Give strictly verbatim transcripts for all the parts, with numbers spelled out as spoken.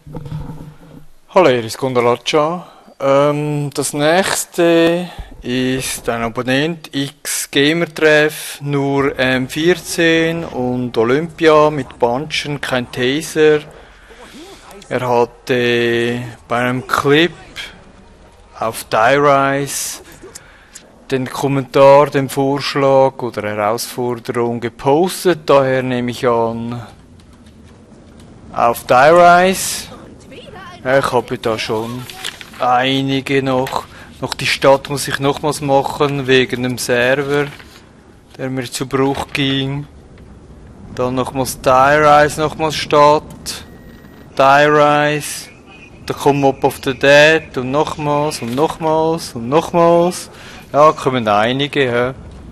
Hallo, hier ist Gundalacha. Ähm, das nächste ist ein Abonnent X Gamertreff, nur M vierzehn und Olympia mit Bunchen, kein Taser. Er hatte bei einem Clip auf Die Rise den Kommentar, den Vorschlag oder Herausforderung gepostet, daher nehme ich an auf Die Rise. Ja, ich habe da schon einige noch. Noch die Stadt muss ich nochmals machen, wegen dem Server, der mir zu Bruch ging. Dann nochmals Die Rise, nochmals Stadt. Die Rise. Da kommt Mob of the Dead und nochmals und nochmals und nochmals. Ja, kommen einige, ja.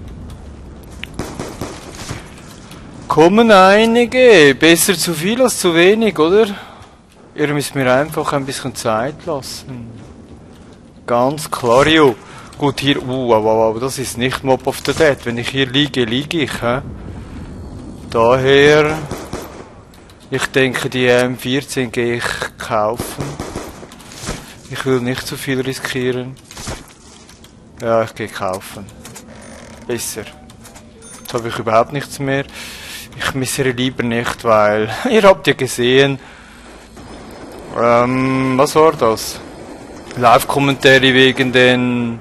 Kommen einige. Besser zu viel als zu wenig, oder? Ihr müsst mir einfach ein bisschen Zeit lassen. Ganz klar, jo. Gut, hier, uh, aber, aber das ist nicht Mob of the Dead. Wenn ich hier liege, liege ich, hä? Daher, ich denke, die M vierzehn gehe ich kaufen. Ich will nicht zu viel riskieren. Ja, ich gehe kaufen. Besser. Jetzt habe ich überhaupt nichts mehr. Ich missere lieber nicht, weil, ihr habt ja gesehen, Ähm, was war das? Live-Kommentare wegen den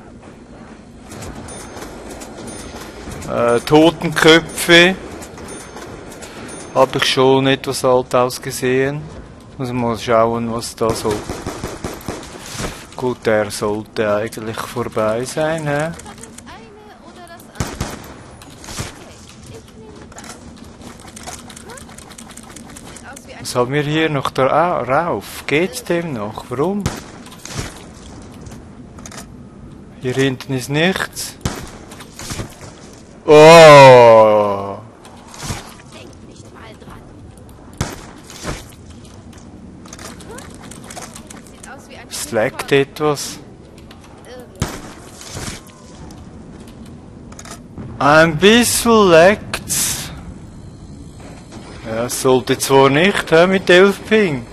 äh, Totenköpfe. Habe ich schon etwas alt ausgesehen. Muss mal schauen, was da so. Gut, der sollte eigentlich vorbei sein, hä? Was haben wir hier noch da rauf? Geht's dem noch? Warum? Hier hinten ist nichts. Oh! Es leckt etwas. Ein bisschen leckt's. Ja, sollte zwar nicht, he, mit elf Ping.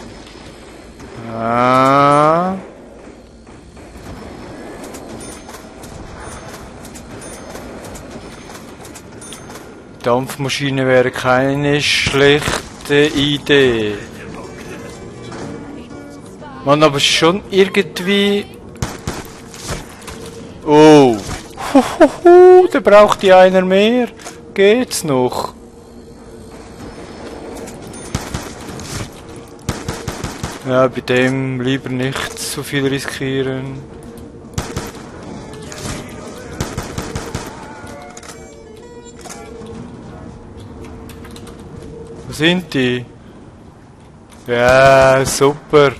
Ah. Dampfmaschine wäre keine schlechte Idee. Man, aber schon irgendwie... Oh. Huhuhu, da braucht die einer mehr. Geht's noch? Ja, bei dem lieber nicht so viel riskieren. Wo sind die? Ja, super.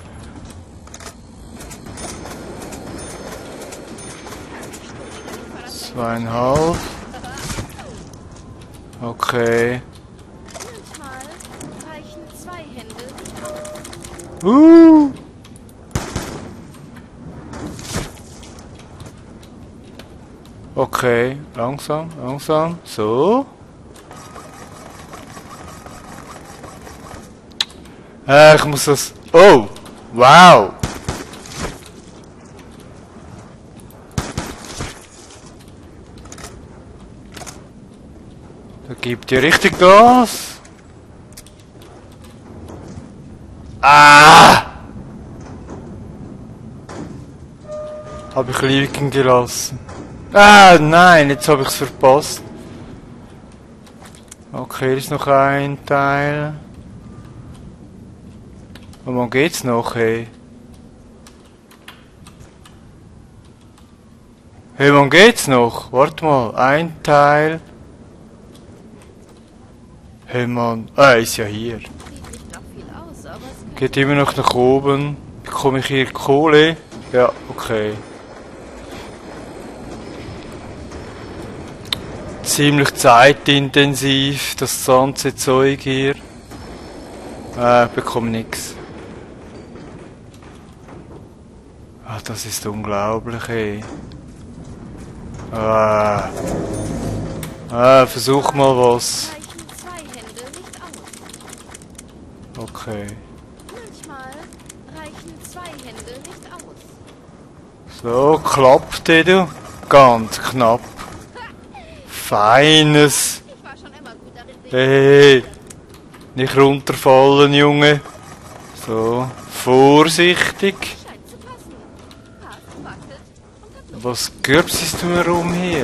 Zweieinhalb. Okay. Uh. Okay, langsam, langsam, so. Äh, ich muss das... Oh, wow. Da gibt ihr richtig Gas. Ah! Habe ich liegen gelassen. Ah, nein, jetzt habe ich es verpasst. Okay, hier ist noch ein Teil. Und wann geht's noch, hey? Hey, wann geht's noch? Warte mal, ein Teil. Hey, Mann. Ah, ist ja hier. Geht immer noch nach oben. Bekomme ich hier Kohle? Ja, okay. Ziemlich zeitintensiv, das ganze Zeug hier. Äh, ich bekomme nix. Ah, das ist unglaublich, ey. Ah. Ah, versuch mal was. Okay. Reichen zwei Hände nicht aus. So, klappt der, du. Ganz knapp. Feines. Ich war schon immer gut darin, Dinge Hey, nicht runterfallen, Junge. So, vorsichtig. scheint zu passen. Passt, wackelt und hat Was gürbsest du mir rum hier?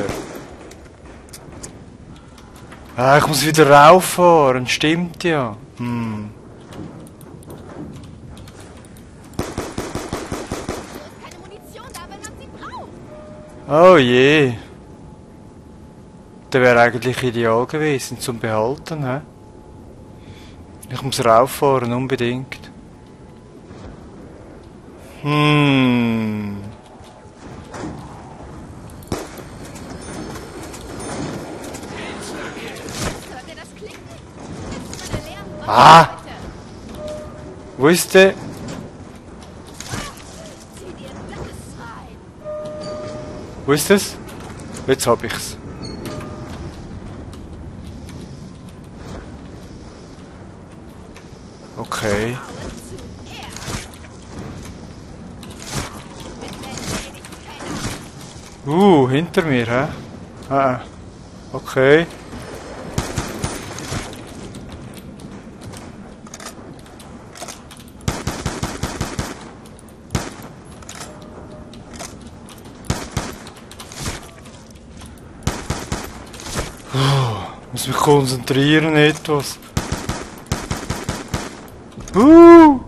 Ah, ich muss wieder rauffahren, stimmt ja. Hm. keine Munition da, wenn man sie braucht. Oh je. Der wäre eigentlich ideal gewesen zum Behalten, hä? Ich muss rauffahren, unbedingt. Hm. Hört ihr das Klicken? Jetzt ist meine Lärm. Ah! Wo ist der? Zieh dir das rein. Wo ist es? Jetzt hab ich's. Okay. Uh, hinter mir, hä? Ah, okay. Ich muss mich konzentrieren etwas. Uh!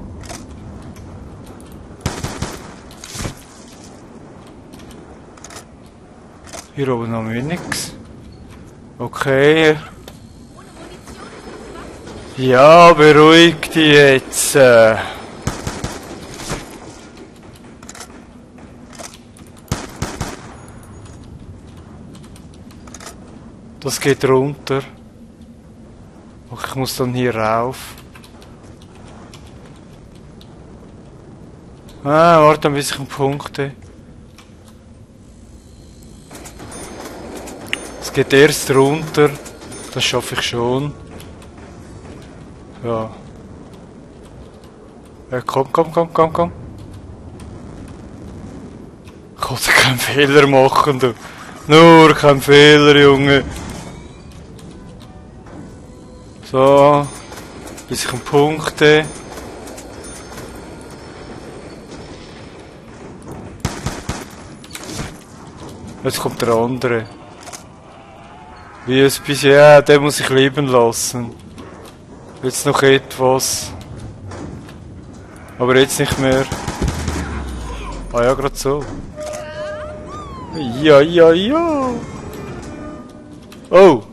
Hier oben haben wir nichts. Okay. Ja, beruhig dich jetzt. äh. Das geht runter. Och, ich muss dann hier rauf. Ah, warte ein bisschen Punkte. Es geht erst runter. Das schaffe ich schon. Ja. Ja, komm, komm, komm, komm, komm. Ich konnte keinen Fehler machen, du. Nur kein Fehler, Junge. So. Bisschen Punkte. Jetzt kommt der andere. Wie es bisher, ja, den muss ich leben lassen. Jetzt noch etwas. Aber jetzt nicht mehr. Ah ja, gerade so. Ja, ja, ja. Oh.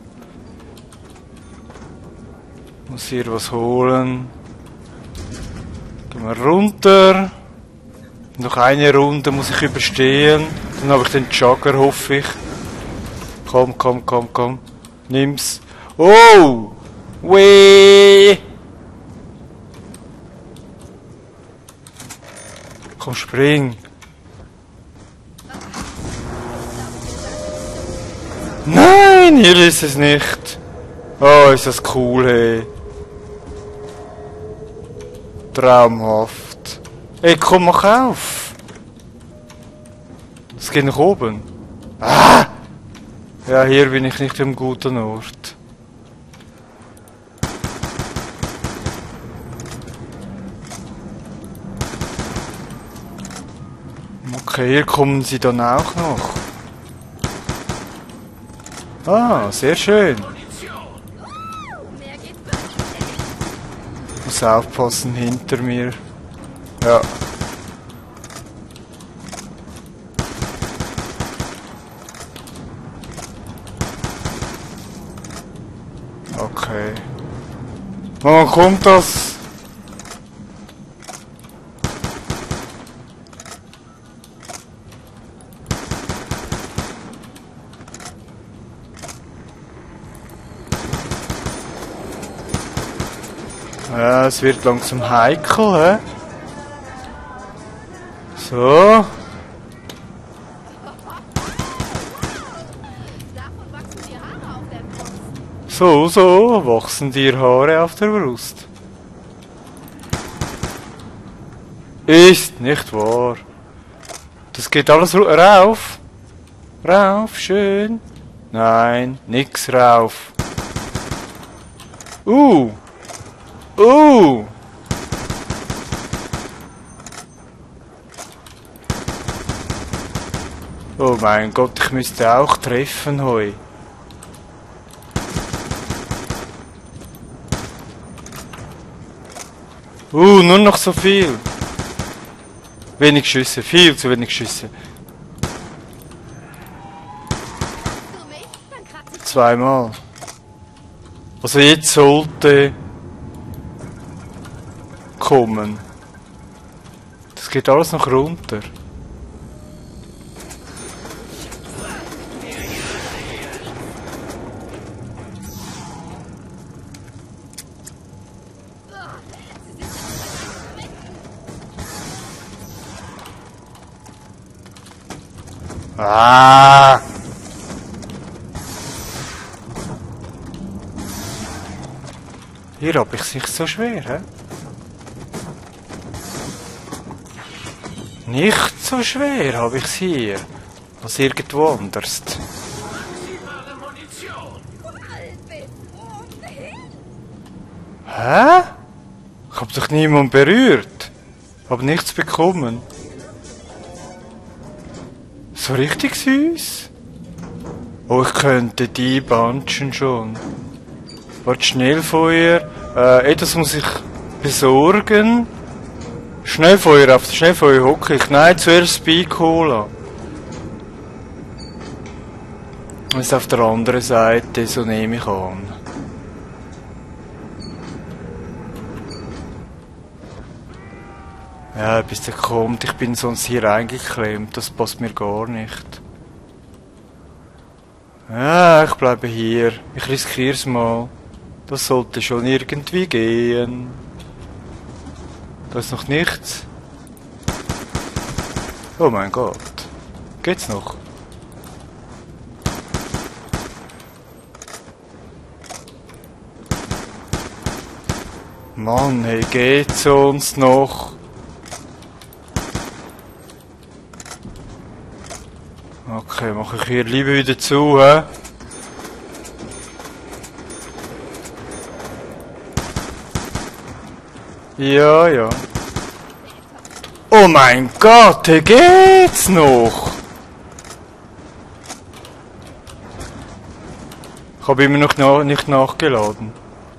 Muss hier was holen. Gehen wir runter. Noch eine Runde muss ich überstehen. Dann habe ich den Jogger, hoffe ich. Komm, komm, komm, komm. Nimm's. Oh! Weh! Komm, spring. Nein, hier ist es nicht. Oh, ist das cool, hey. Traumhaft. Ey, komm, mach auf. Es geht nach oben. Ah! Ja, hier bin ich nicht im guten Ort. Okay, hier kommen sie dann auch noch. Ah, sehr schön. Mehr geht wirklich nicht. Muss aufpassen hinter mir. Ja. Okay. Wann kommt das? Ja, es wird langsam heikel, hä? So. Davon wachsen die Haare auf der Brust. So, so, wachsen dir Haare auf der Brust. Ist nicht wahr. Das geht alles rauf. Rauf, schön. Nein, nix rauf. Uh. Uh. Oh mein Gott, ich müsste auch treffen heu. Uh, nur noch so viel. Wenig Schüsse, viel zu wenig Schüsse. Du mich? Dann kratze ich. Zweimal. Also jetzt sollte kommen. Das geht alles noch runter. Ah! Hier hab ich sich so schwer, hä? Nicht so schwer habe ich's hier, als irgendwo anders. Hä? Ich hab doch niemand berührt. Hab nichts bekommen. So richtig süß. Oh, ich könnte die bunchen schon. Warte, Schnellfeuer. Äh, etwas muss ich besorgen. Schnellfeuer, auf Schnellfeuer hocke ich. Nein, zuerst Speed holen. Das ist auf der anderen Seite, so nehme ich an. Ja, bis der kommt. Ich bin sonst hier eingeklemmt. Das passt mir gar nicht. Ja, ich bleibe hier. Ich riskiere es mal. Das sollte schon irgendwie gehen. Da ist noch nichts. Oh mein Gott. Geht's noch? Mann, hey, geht's uns noch? Okay, mache ich hier lieber wieder zu, hä? Ja, ja. Oh mein Gott, hier geht's noch! Ich habe immer noch na nicht nachgeladen.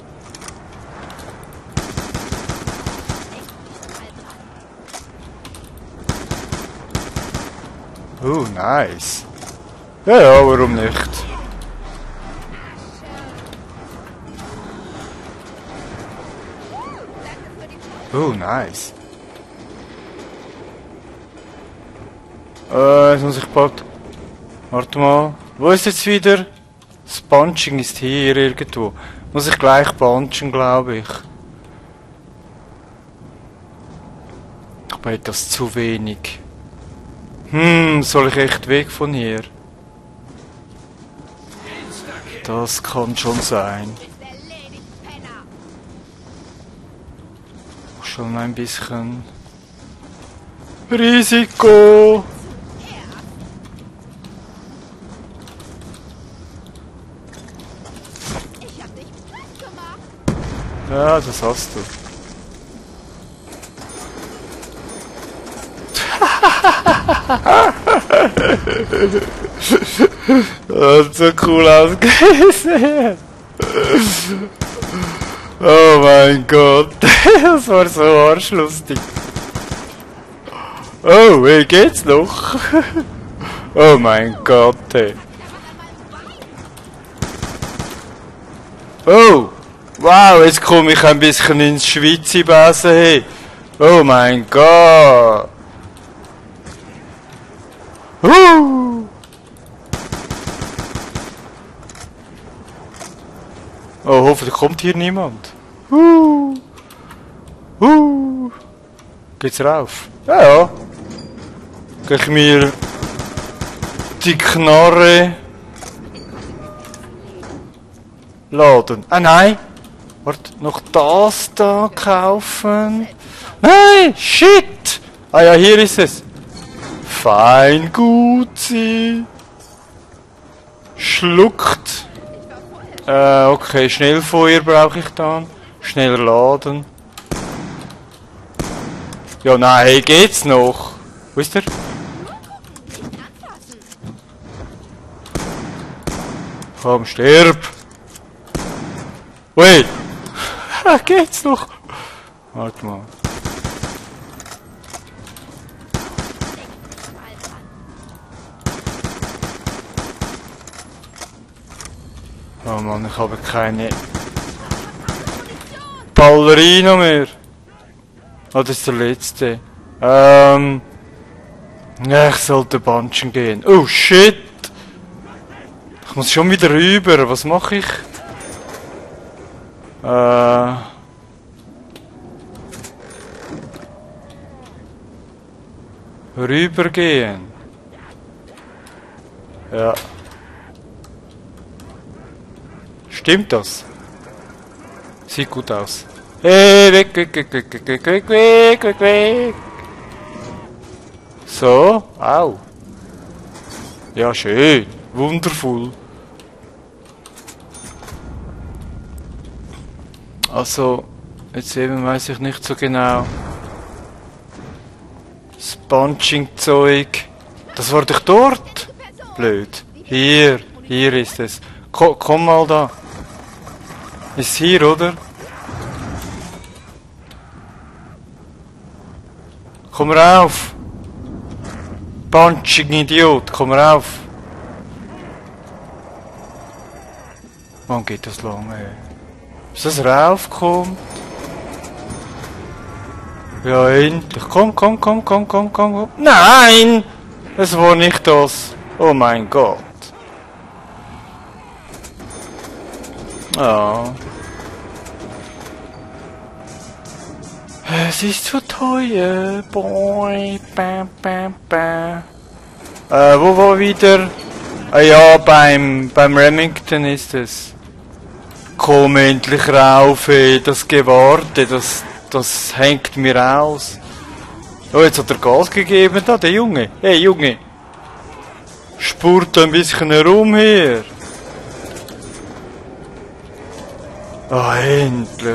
Oh, nice. Ja, ja, warum nicht? Oh, nice. Äh, jetzt muss ich bald... Warte mal. Wo ist jetzt wieder? Das Bunching ist hier irgendwo. Muss ich gleich bunchen, glaube ich. Aber etwas zu wenig. Hm, soll ich echt weg von hier? Das kann schon sein. Schon ein bisschen Risiko. Ich hab dich platt gemacht. Ja, das hast du. Das hat so cool ausgesehen. Oh mein Gott, das war so arschlustig. Oh, hey, geht's noch? Oh mein Gott, hey. Oh, wow, jetzt komme ich ein bisschen ins Schweizi-Besen, hey. Oh mein Gott. Uh. Oh, hoffentlich kommt hier niemand. Uh. Uh. Geht's rauf? Ja, ja. Geh ich mir die Knarre laden. Ah nein! Warte, noch das da kaufen. Nein! Shit! Ah ja, hier ist es. Fein, Guzi. Schluckt. Äh, okay, Schnellfeuer brauche ich dann. Schneller laden. Ja, nein, hey, geht's noch? Wo ist der? Komm, stirb! Ui! Geht's noch? Warte mal. Oh Mann, ich habe keine Ballerina mehr. Oh, das ist der letzte. Ähm. Ja, ich sollte bunchen gehen. Oh shit! Ich muss schon wieder rüber. Was mache ich? Äh. Rübergehen. Ja. Stimmt das? Sieht gut aus. Hey, weg, weg, weg, weg, weg, weg, weg, weg, weg, weg. So, au. Ja, schön. Wundervoll. Also, jetzt eben weiß ich nicht so genau. Das Bunching-Zeug. Das war doch dort? Blöd. Hier, hier ist es. Ko komm mal da. Ist hier, oder? Komm rauf! Bunching Idiot, komm rauf! Wann geht das lang, ey? Ist das raufkommt? Ja, endlich. Komm, komm, komm, komm, komm, komm, komm. Nein! Es war nicht das. Oh mein Gott. Ah. Es ist zu teuer. Boy, bam, bam, bam. Äh, wo war wieder? Ah ja, beim, beim Remington ist es. Komm endlich rauf, ey. Das Gewarte, das, das hängt mir aus. Oh, jetzt hat er Gas gegeben, da, der Junge. Hey, Junge. Spurt ein bisschen herum hier. Ah, endlich.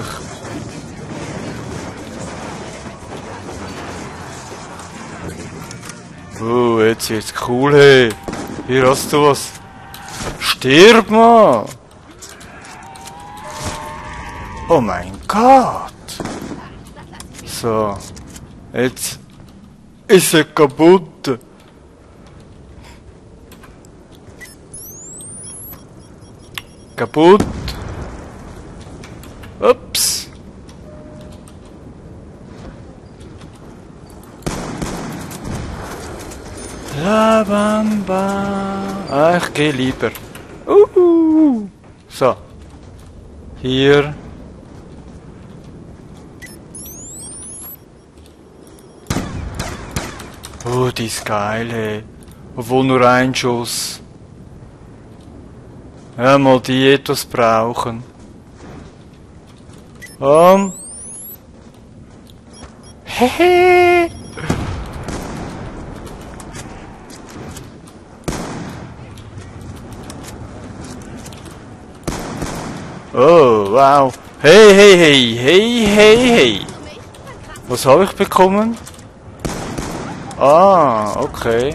Oh, jetzt wird's cool, hey. Hier hast du was. Stirb mal. Oh mein Gott. So. Jetzt ist er kaputt. Kaputt. Ups. La Bamba. Ah, ich geh lieber. Uhu. So. Hier. Oh, die ist geil, hey. Obwohl nur ein Schuss. Ja, mal die etwas brauchen. Um. Hehe. Oh, wow. Hey, hey, hey, hey, hey, hey. Was habe ich bekommen? Ah, okay.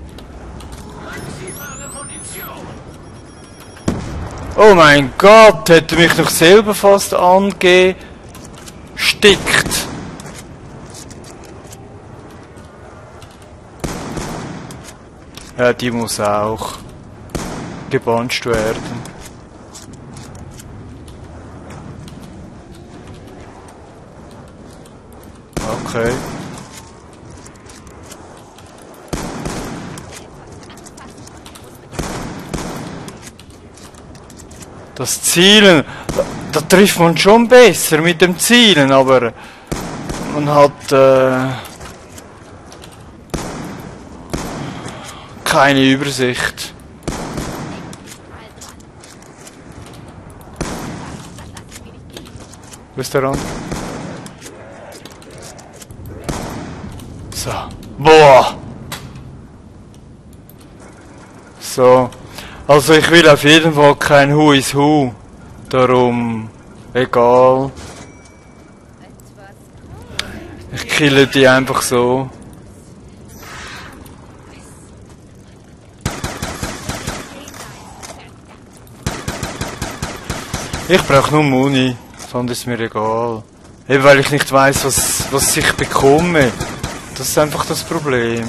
Oh mein Gott, hätte mich doch selber fast angestickt. Ja, die muss auch gebannt werden. Okay. Das Zielen, da, da trifft man schon besser mit dem Zielen, aber man hat äh, keine Übersicht. Wo ist der andere? So. Boah! So. Also ich will auf jeden Fall kein Who is Who. Darum... Egal. Ich kille die einfach so. Ich brauche nur Muni, sonst ist mir egal. Eben weil ich nicht weiss, was, was ich bekomme. Das ist einfach das Problem.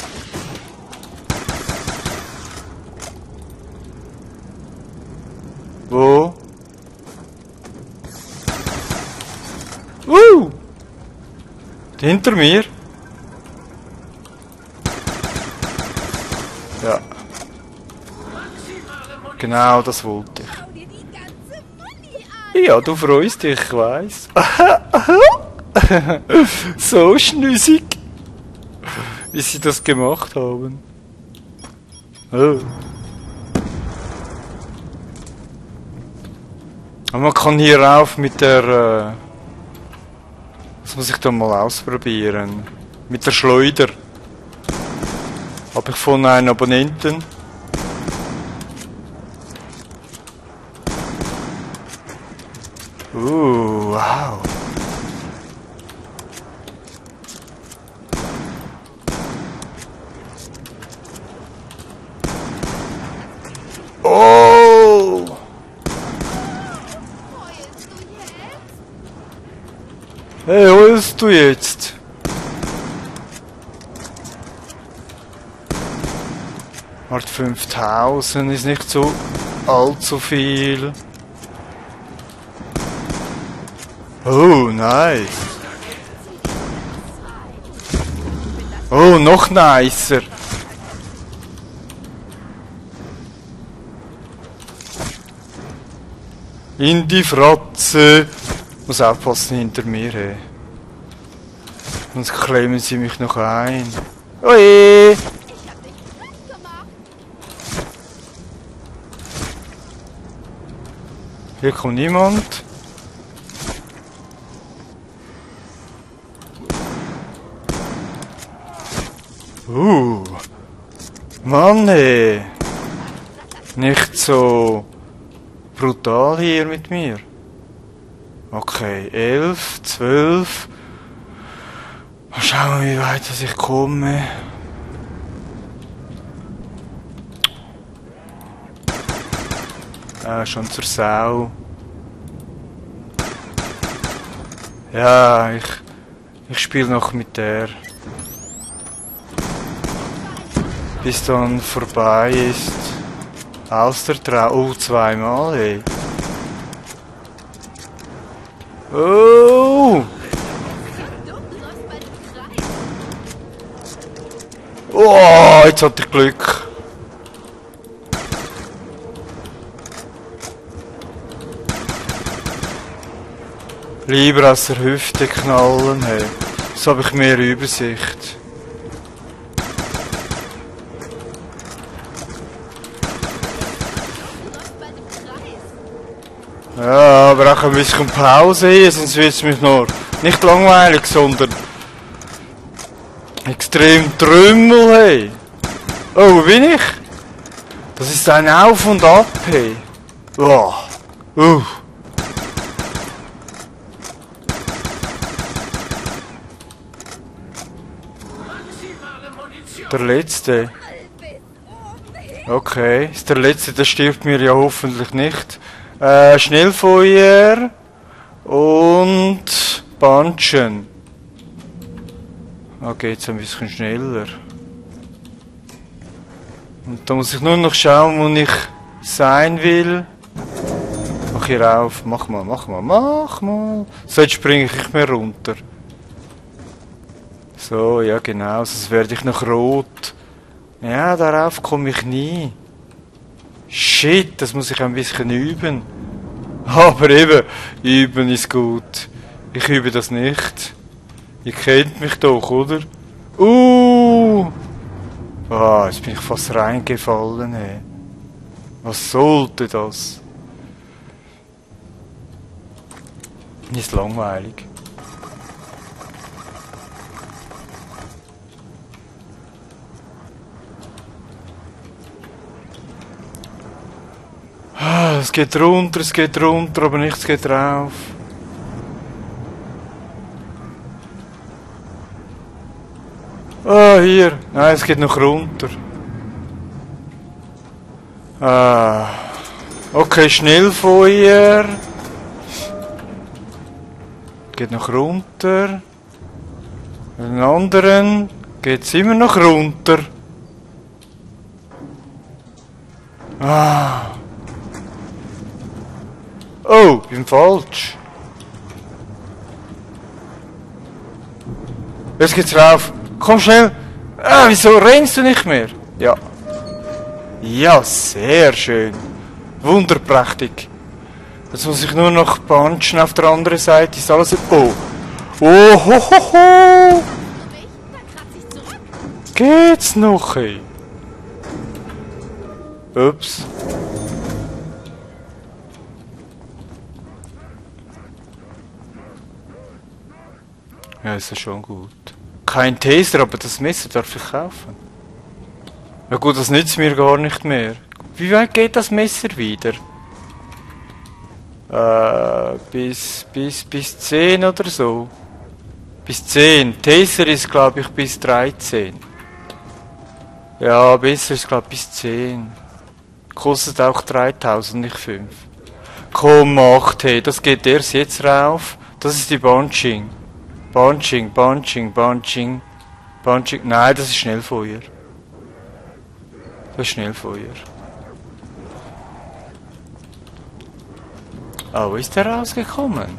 Wo? Uh! Hinter mir? Ja. Genau, das wollte ich. Ja, du freust dich, ich weiss. So schnüssig, wie sie das gemacht haben. Oh. Aber man kann hier rauf mit der... Äh das muss ich dann mal ausprobieren. Mit der Schleuder. Habe ich von einem Abonnenten. Uh, wow. Oh! Hey, heulst du jetzt? Warte, fünftausend ist nicht so allzu viel. Oh, nice. Oh, noch nicer. In die Fratze. Muss aufpassen hinter mir, hey. Sonst klemmen sie mich noch ein. Oje! Hier kommt niemand. Uh. Mann, hey. Nicht so brutal hier mit mir. Okay, elf, zwölf. Mal schauen, wie weit ich komme. Ah, schon zur Sau. Ja, ich, ich spiele noch mit der. Bis dann vorbei ist. Aus der Trau. Oh, zweimal, ey. Oh! Oh, jetzt hatte ich Glück. Lieber aus der Hüfte knallen, hey. So habe ich mehr Übersicht. Ja, aber auch ein bisschen Pause hier, sonst wird es mich noch nicht langweilig, sondern extrem Trümmel, hey. Oh, wo bin ich? Das ist ein Auf und Ab, hey. Oh. Uh. Der letzte. Okay, ist der letzte, der stirbt mir ja hoffentlich nicht. Äh, Schnellfeuer und Bunchen. Okay, jetzt ein bisschen schneller. Und da muss ich nur noch schauen, wo ich sein will. Mach hier auf, mach mal, mach mal, mach mal. So, jetzt springe ich nicht mehr runter. So, ja genau, sonst werde ich noch rot. Ja, darauf komme ich nie. Shit, das muss ich ein bisschen üben. Aber eben, üben ist gut. Ich übe das nicht. Ihr kennt mich doch, oder? Uh! Ah, jetzt bin ich fast reingefallen, ey. Was sollte das? Ist langweilig. es geht runter, es geht runter, aber nichts geht drauf. Ah, hier. Nein, es geht noch runter. Ah. Okay, Schnellfeuer. Geht noch runter. Den anderen geht's immer noch runter. Ah. Oh, bin falsch. Jetzt geht's rauf. Komm schnell. Ah, wieso rennst du nicht mehr? Ja. Ja, sehr schön. Wunderprächtig. Jetzt muss ich nur noch punchen auf der anderen Seite. Ist alles... Oh. Oh, ho, ho, ho. Geht's noch, ey? Ups. Ja, ist ja schon gut. Kein Taser, aber das Messer darf ich kaufen. Ja gut, das nützt mir gar nicht mehr. Wie weit geht das Messer wieder? Äh, bis, bis, bis zehn oder so. Bis zehn. Taser ist, glaube ich, bis dreizehn. Ja, besser ist, glaube ich, bis zehn. Kostet auch dreitausend, nicht fünf. Komm, macht, hey, das geht erst jetzt rauf. Das ist die Bunching. Bunching, Bunching, Bunching, Bunching. Nein, das ist Schnellfeuer. Das ist Schnellfeuer. Ah, wo ist der rausgekommen?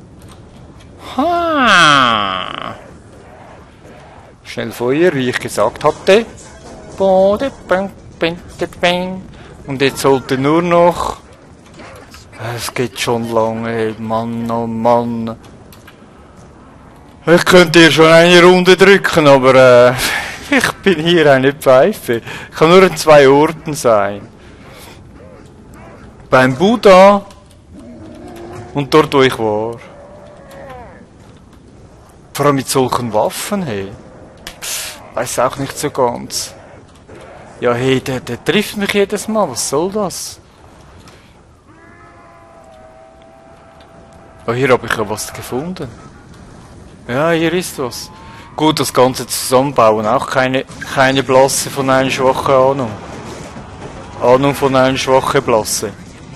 Ha! Schnellfeuer, wie ich gesagt hatte. Und jetzt sollte nur noch... Es geht schon lange, ey. Mann, oh Mann. Ich könnte hier schon eine Runde drücken, aber äh, ich bin hier eine Pfeife. Ich kann nur an zwei Orten sein. Beim Buddha und dort, wo ich war. Vor allem mit solchen Waffen, hey. Weiß auch nicht so ganz. Ja, hey, der, der trifft mich jedes Mal. Was soll das? Oh, hier habe ich ja was gefunden. Ja, hier ist was. Gut, das Ganze zusammenbauen. Auch keine, keine Blasse von einer schwachen Ahnung. Ahnung von einer schwachen Blasse.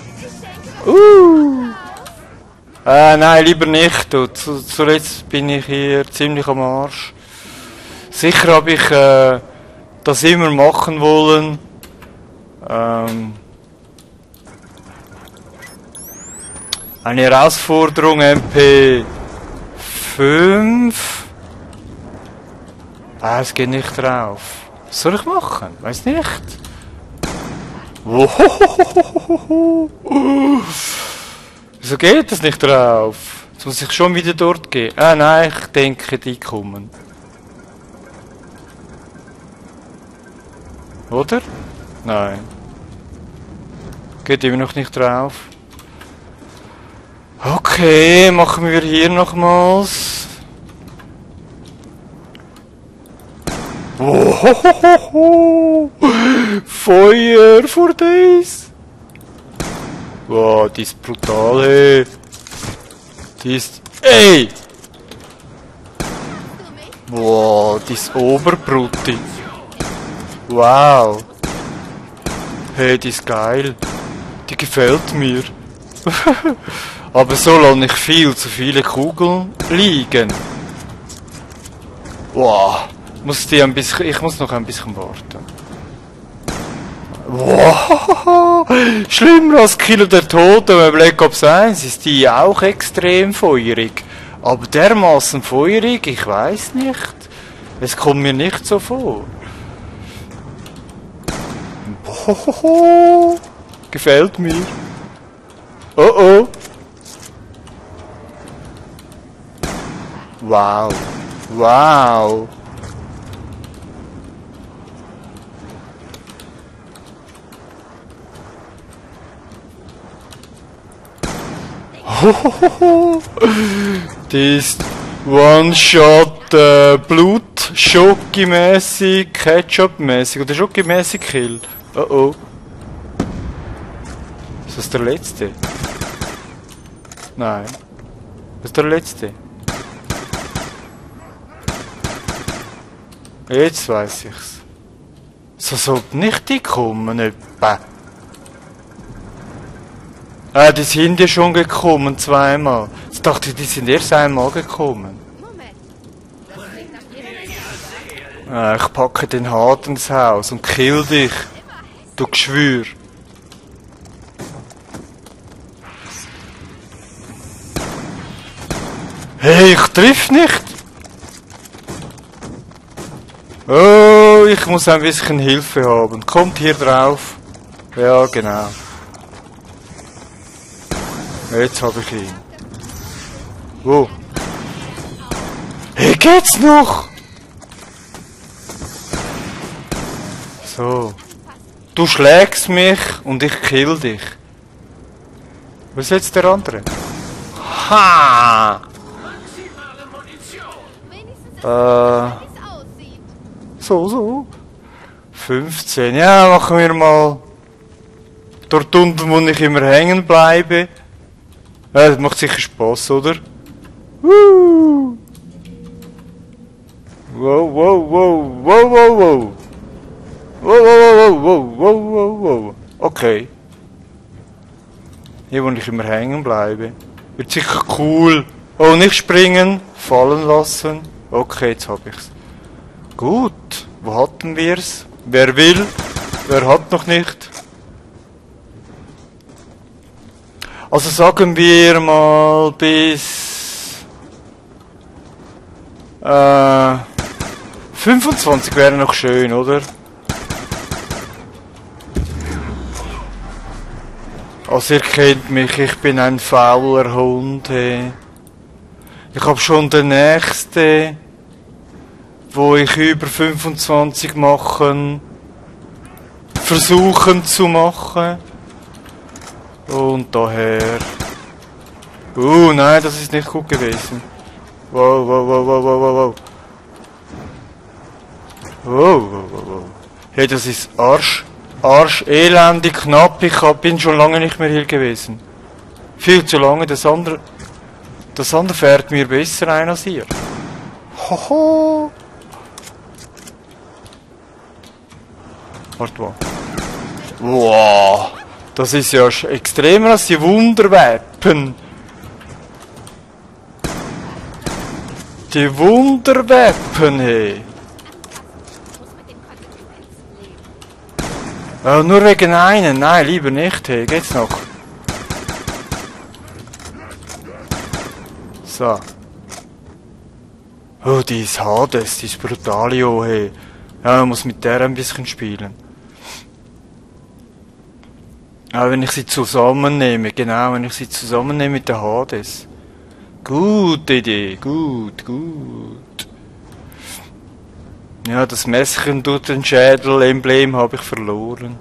Uh! Äh, nein, lieber nicht. Du. Zu, zuletzt bin ich hier ziemlich am Arsch. Sicher habe ich äh, das immer machen wollen. Ähm, eine Herausforderung M P fünf. Ah, es geht nicht drauf. Was soll ich machen? Weiß nicht. Wieso geht das nicht drauf? Jetzt muss ich schon wieder dort gehen. Ah nein, ich denke, die kommen. Oder? Nein. Geht immer noch nicht drauf. Okay, machen wir hier nochmals. Oh, Feuer for days. Wow, die ist brutal, hey. Die ist... Ey! Wow, die ist oberbrutti. Wow. Hey, die ist geil. Die gefällt mir. Aber so lasse ich viel zu viele Kugeln liegen. Wow. Muss die ein bisschen, ich muss noch ein bisschen warten. Wow. Schlimmer als Killer der Toten bei Black Ops eins ist die auch extrem feurig. Aber dermaßen feurig, ich weiß nicht. Es kommt mir nicht so vor. Wow. Gefällt mir. Oh oh. Wow. Wow. Die ist One-Shot äh, Blut, Schoki-mäßig, Ketchup-mäßig oder Schoki-mäßig Kill. Oh oh. Ist das der letzte? Nein. Das ist der letzte. Jetzt weiss ich's. So sollte nicht die kommen, etwa. Ah, die sind ja schon gekommen, zweimal. Jetzt dachte ich, die sind erst einmal gekommen. Moment. Das klingt nach jeder Menge. Ah, ich packe den Hart ins Haus und kill dich. Du Geschwür. Hey, ich triff nicht. Oh, ich muss ein bisschen Hilfe haben. Kommt hier drauf. Ja, genau. Jetzt habe ich ihn. Wo? Hey, geht's noch? So. Du schlägst mich und ich kill dich. Wo ist jetzt der andere? Ha! Wenigstens Äh, wie es aussieht. so, so. fünfzehn. Ja, machen wir mal. Dort unten, wo ich immer hängen bleibe. Ja, das macht sicher Spaß, oder? Woo! Wow, wow, wow, wow, wow, wow. Wow, wow, wow, wow, wow, wow, wow. Okay. Hier, wo ich immer hängen bleibe. Wird sicher cool. Oh, nicht springen, fallen lassen. Okay, jetzt hab ich's. Gut, wo hatten wir's? Wer will? Wer hat noch nicht? Also sagen wir mal bis äh, fünfundzwanzig wäre noch schön, oder? Also ihr kennt mich, ich bin ein fauler Hund. Hey. Ich hab schon den nächsten, wo ich über fünfundzwanzig machen, versuchen zu machen. Und daher. Uh, nein, das ist nicht gut gewesen. Wow, wow, wow, wow, wow, wow, wow. Wow, wow, wow, wow. Hey, das ist Arsch, Arsch, elendig, knapp. Ich hab, bin schon lange nicht mehr hier gewesen. Viel zu lange. Das andere, das andere fährt mir besser ein als hier. Hoho. Warte mal. Wow. Das ist ja extremer als die Wunderwaffen. Die Wunderwaffen, hey. Muss mit den Konsequenzen leben. Oh, nur wegen einen. Nein, lieber nicht, hey. Geht's noch? So. Oh, die ist Hades, die ist Brutalio, hey. Ja, man muss mit der ein bisschen spielen. Ah, wenn ich sie zusammennehme, genau, wenn ich sie zusammennehme mit der Hades. Gute Idee, gut, gut. Ja, das Messchen tut den Schädel-Emblem habe ich verloren.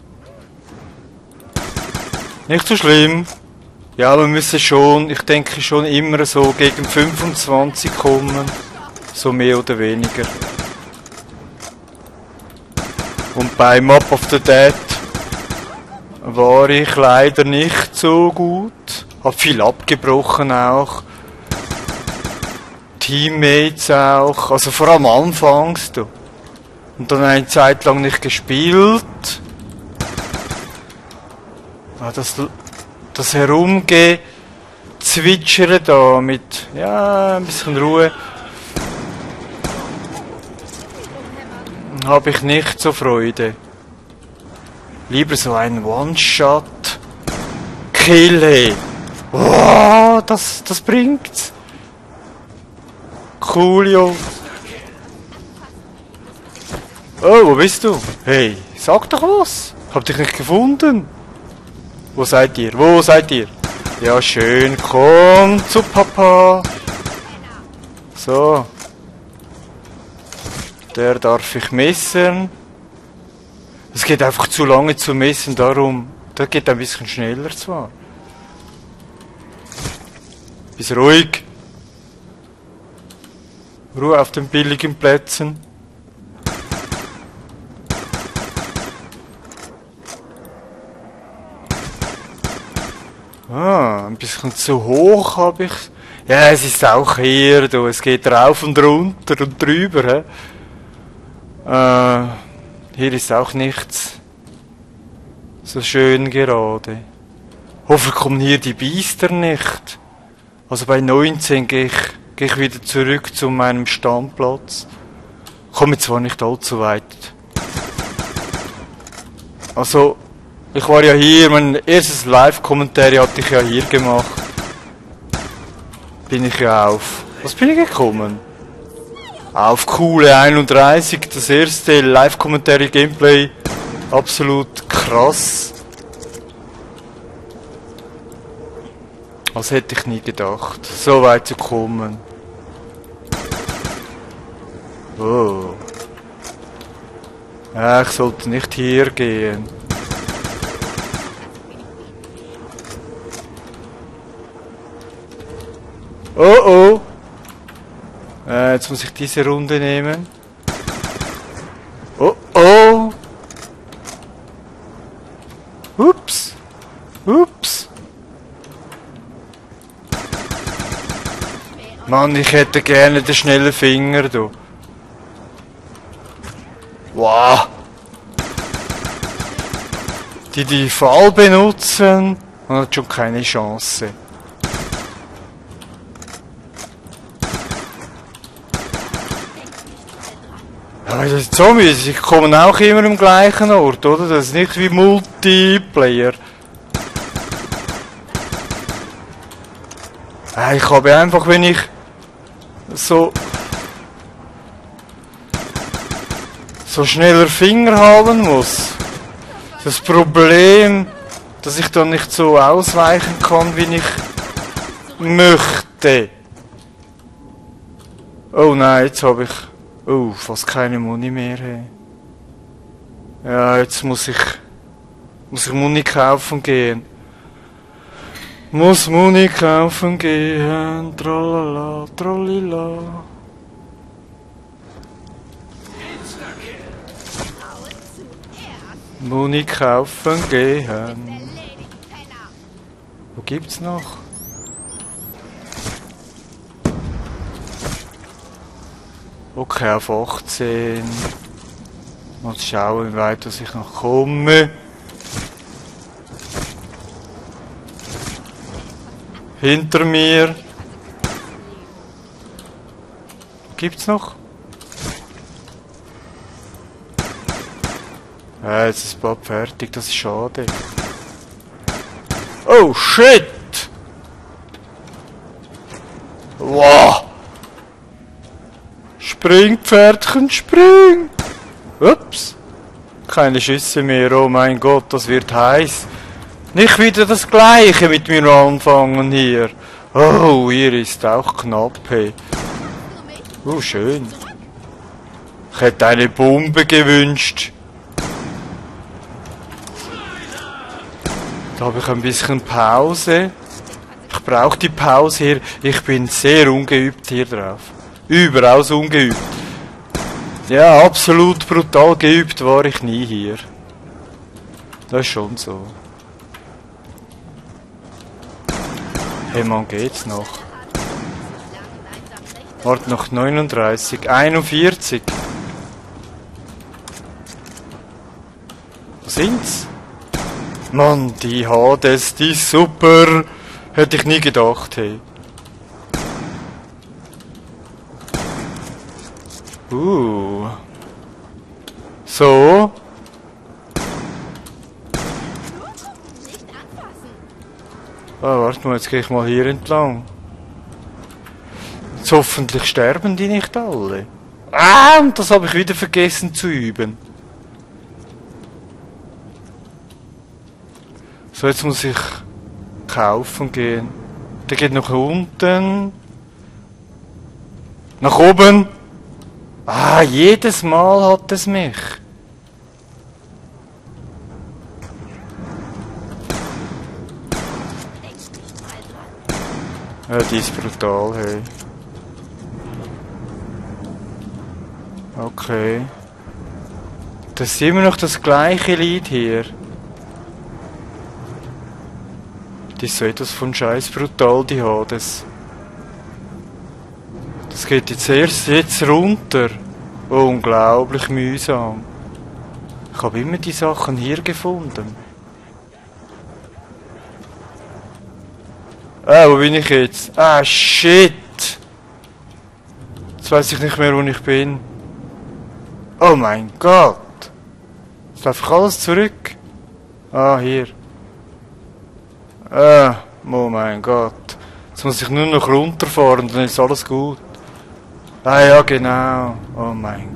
Nicht so schlimm. Ja, wir müssen schon, ich denke schon immer so gegen fünfundzwanzig kommen. So mehr oder weniger. Und bei Map of the Dead war ich leider nicht so gut. Hab viel abgebrochen auch. Teammates auch. Also vor allem anfangs. Du. Und dann eine Zeit lang nicht gespielt. Ah, das, das Herumgezwitschern da mit, ja, ein bisschen Ruhe. Habe ich nicht so Freude. Lieber so ein One-Shot-Kill, hey. Wow, das, das bringt's. Coolio. Oh, wo bist du? Hey, sag doch was. Hab dich nicht gefunden. Wo seid ihr? Wo seid ihr? Ja, schön. Komm zu Papa. So. Der darf ich messen. Es geht einfach zu lange zu messen, darum. Das geht ein bisschen schneller zwar. Bis ruhig. Ruhe auf den billigen Plätzen. Ah, ein bisschen zu hoch habe ich. Ja, es ist auch hier, du. Es geht rauf und runter und drüber. He? Äh, hier ist auch nichts so schön gerade. Hoffentlich kommen hier die Biester nicht. Also bei neunzehn gehe ich, gehe ich wieder zurück zu meinem Stammplatz. Komme zwar nicht allzu weit. Also, ich war ja hier, mein erstes Live-Kommentar hatte ich ja hier gemacht. Bin ich ja auf. Was bin ich gekommen? Auf coole einunddreißig, das erste Live-Kommentar-Gameplay. Absolut krass. Das hätte ich nie gedacht, so weit zu kommen. Oh. Ja, ich sollte nicht hier gehen. Oh oh. Äh, jetzt muss ich diese Runde nehmen. Oh oh. Ups. Ups. Mann, ich hätte gerne den schnellen Finger, du. Wow. Die die Fall benutzen, man hat schon keine Chance. Ja, das ist Zombies, ich komme auch immer im gleichen Ort, oder? Das ist nicht wie Multiplayer. Ich habe einfach, wenn ich so so schneller Finger haben muss, das Problem, dass ich dann nicht so ausweichen kann, wie ich möchte. Oh nein, jetzt habe ich oh, fast keine Muni mehr. Hey. Ja, jetzt muss ich muss ich Muni kaufen gehen. Muss Muni kaufen gehen, tralala, trollila. Muni kaufen gehen. Wo gibt's noch? Okay, auf achtzehn. Mal schauen, wie weit ich noch komme. Hinter mir. Gibt's noch? Ja, jetzt ist bald fertig, das ist schade. Oh shit! Wow! Spring, Pferdchen, spring! Ups! Keine Schüsse mehr, oh mein Gott, das wird heiß. Nicht wieder das Gleiche mit mir anfangen hier. Oh, hier ist auch knapp, hey. Oh, schön. Ich hätte eine Bombe gewünscht. Da habe ich ein bisschen Pause. Ich brauche die Pause hier. Ich bin sehr ungeübt hier drauf. Überaus ungeübt. Ja, absolut brutal geübt war ich nie hier. Das ist schon so. Hey Mann, geht's noch? Warte, noch neununddreißig, einundvierzig. Wo sind's? Mann, die Hades, die ist super. Hätte ich nie gedacht, hey. Uh. So. Ah, warte mal, jetzt gehe ich mal hier entlang. Jetzt hoffentlich sterben die nicht alle. Ah, und das habe ich wieder vergessen zu üben. So, jetzt muss ich kaufen gehen. Der geht nach unten. Nach oben. Ah, jedes Mal hat es mich. Ja, die ist brutal, hey. Okay. Das ist immer noch das gleiche Lied hier. Die ist so etwas von scheiß brutal, die Hades. Das geht jetzt erst jetzt runter. Unglaublich mühsam. Ich habe immer die Sachen hier gefunden. Ah, wo bin ich jetzt? Ah, shit! Jetzt weiß ich nicht mehr, wo ich bin. Oh mein Gott! Jetzt laufe ich alles zurück. Ah, hier. Ah, oh mein Gott. Jetzt muss ich nur noch runterfahren und dann ist alles gut. Ah ja, genau. Oh mein.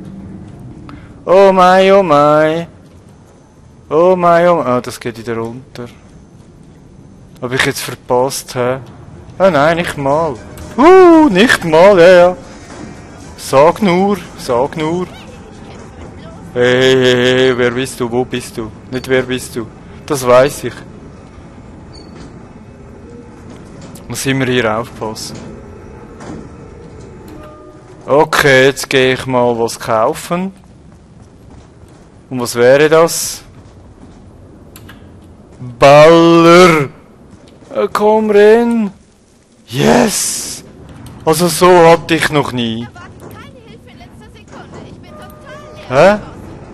Oh mein, oh mein. Oh mein, oh mein. Ah, das geht wieder runter. Hab ich jetzt verpasst, hä? Ah nein, nicht mal. Uh, nicht mal, ja, ja. Sag nur, sag nur. Hey, hey, hey, wer bist du? Wo bist du? Nicht wer bist du? Das weiß ich. Muss immer hier aufpassen. Okay, jetzt gehe ich mal was kaufen. Und was wäre das? Baller! Äh, komm rein! Yes! Also so hatte ich noch nie. Erwarten keine Hilfe in letzter Sekunde. Ich bin total leer. Hä?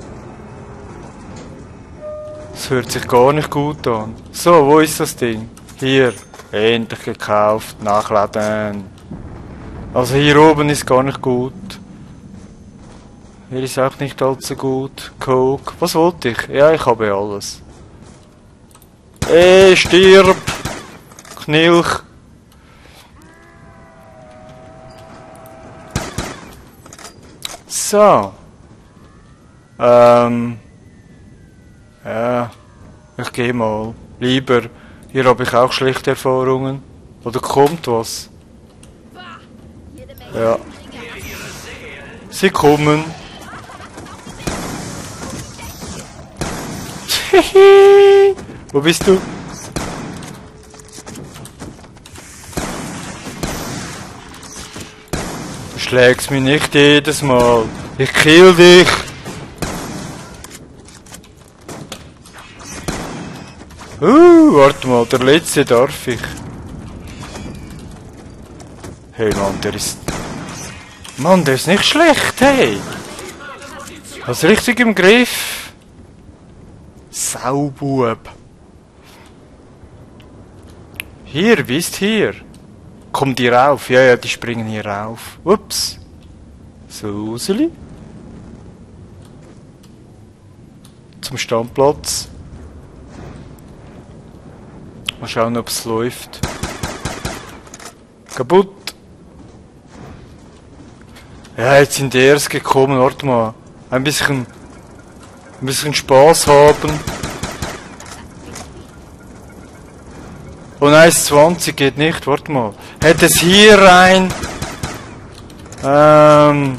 Das hört sich gar nicht gut an. So, wo ist das Ding? Hier. Endlich gekauft. Nachladen. Also hier oben ist gar nicht gut. Hier ist auch nicht allzu gut. Coke. Was wollte ich? Ja, ich habe alles. Ey, stirb! Knilch! So. Ähm. Ja. Ich gehe mal. Lieber. Hier habe ich auch schlechte Erfahrungen. Oder kommt was? Ja. Sie kommen. Wo bist du? Du schlägst mich nicht jedes Mal. Ich kill dich. Uh, warte mal, der letzte darf ich. Hey Mann, der ist... Mann, der ist nicht schlecht, hey. Das richtig im Griff. Saubub. Hier, bist hier. Komm die rauf. Ja, ja, die springen hier rauf. Ups. Suseli. Zum Standplatz. Mal schauen, ob es läuft. Kaputt. Ja, jetzt sind die erst gekommen. Warte mal. Ein bisschen... Ein bisschen Spaß haben. Oh nein, zwanzig geht nicht. Warte mal. Hätte es hier rein... Ähm...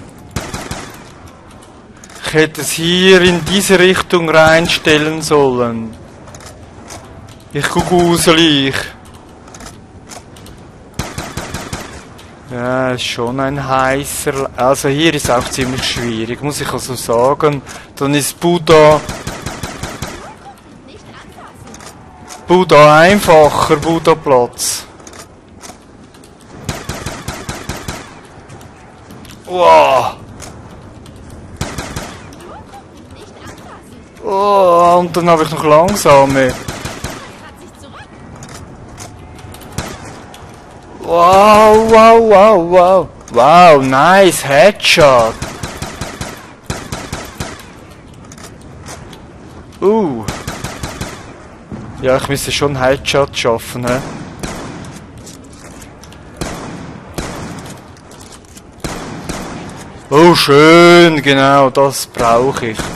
Ich hätte es hier in diese Richtung reinstellen sollen. Ich gruselig. Ja, ist schon ein heißer... Also hier ist auch ziemlich schwierig, muss ich also sagen. Dann ist Buddha... Buddha einfacher, Buddha Platz. Wow. Oh, und dann habe ich noch langsame. Wow, wow, wow, wow. Wow, nice Headshot. Uh. Ja, ich müsste schon Headshot schaffen, hä? Oh, schön, genau, das brauche ich.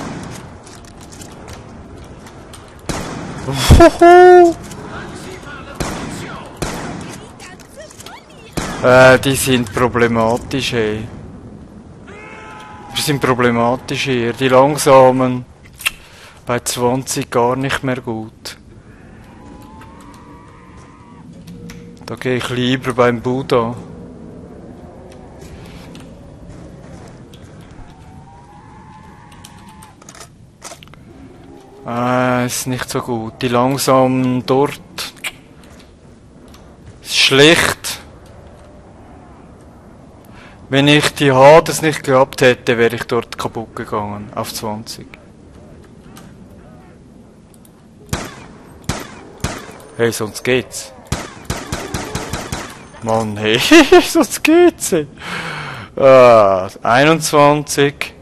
Äh, die sind problematisch, ey. Die sind problematisch hier. Die langsamen. Bei zwanzig gar nicht mehr gut. Da gehe ich lieber beim Buddha. Ah, ist nicht so gut. Die langsamen dort. schlecht. Wenn ich die Hades nicht gehabt hätte, wäre ich dort kaputt gegangen. Auf zwanzig. Hey, sonst geht's. Mann, hey, sonst geht's. Ah, einundzwanzig.